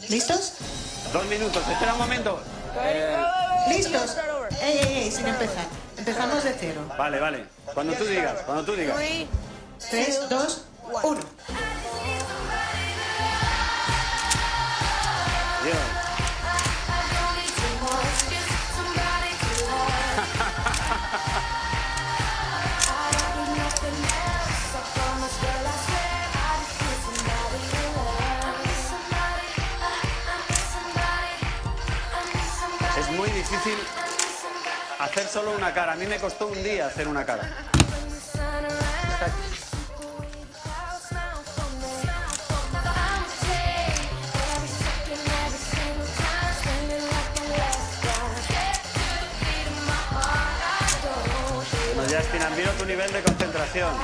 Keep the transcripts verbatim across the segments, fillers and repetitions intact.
¿Listos? Dos minutos, espera un momento. Eh... ¿Listos? Ey, ey, ey, sin empezar. Empezamos de cero. Vale, vale. Cuando tú digas, cuando tú digas. Tres, dos, uno. Dios. Es muy difícil hacer solo una cara. A mí me costó un día hacer una cara. Está aquí. Bueno, Justen, admiro tu nivel de concentración.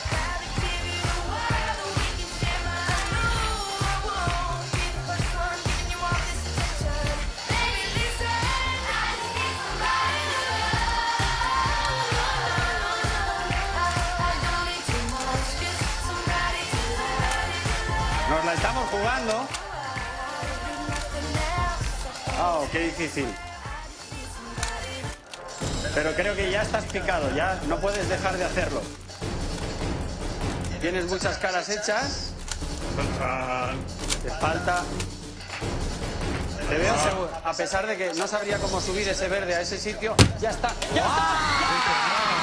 Nos la estamos jugando. Oh, qué difícil. Pero creo que ya estás picado, ya no puedes dejar de hacerlo. Tienes muchas caras hechas. Te falta... Te veo seguro. A pesar de que no sabría cómo subir ese verde a ese sitio, ya está. ¡Ya está!